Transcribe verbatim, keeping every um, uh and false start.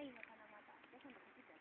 いのかな、まだ。じゃあ今度こっち行くよ。